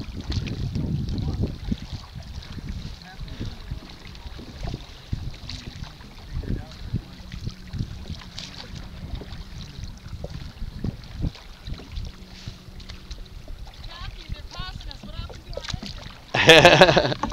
Kathy, they're passing us. What happened to our engine?